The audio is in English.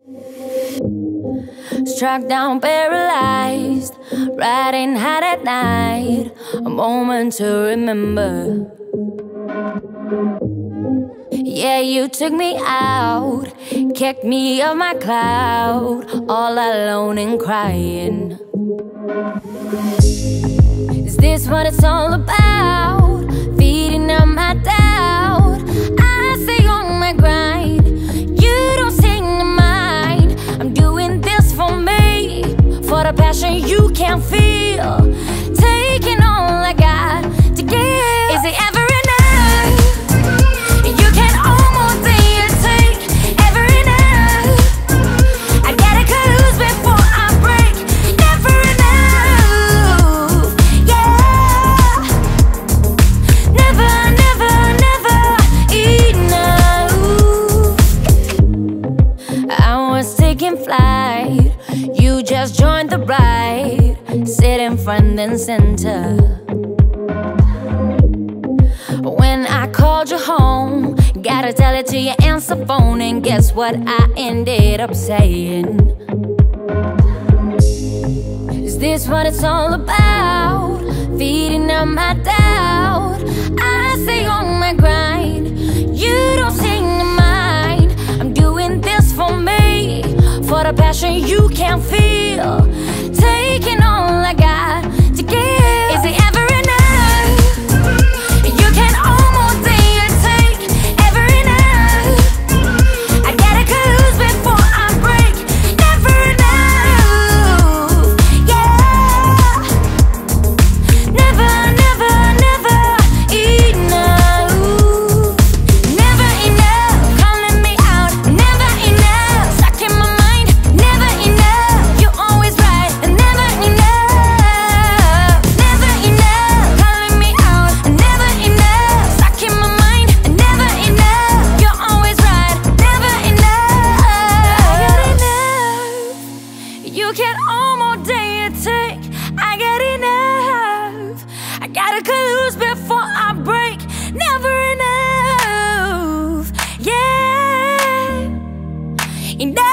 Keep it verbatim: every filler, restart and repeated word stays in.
Struck down, paralyzed, riding high at night, a moment to remember. Yeah, you took me out, kicked me off my cloud, all alone and crying. Is this what it's all about? Feeding on my doubt. I stay on my grind, you don't seem to mind. I'm doing this for me, for the passion you can't feel. Taking all I got to give. Is it ever enough? You can almost dare take ever enough. I gotta close before I break. Never enough, yeah. Never, never, never enough. I was taking flight, you just joined the ride, sitting front and center. When I called you home, gotta tell it to your answer phone, and guess what I ended up saying? Is this what it's all about? Feeding on my doubt. I stay on my grind, you don't seem to mind. I'm doing this for me, for the passion you can't feel. Taking all I got to give. Is it ever enough? You can almost dare take ever enough. I gotta close before I break. Never enough, yeah. Never, never, never enough. Never enough, calling me out. Never enough, stuck in my mind. Never enough, you're always right. Never enough, never enough, calling me out. Never enough, stuck in my mind. Never enough, you're always right. Never enough, I got enough. You can almost dare take. I got enough. I gotta close before I break. Never enough, yeah. Enough.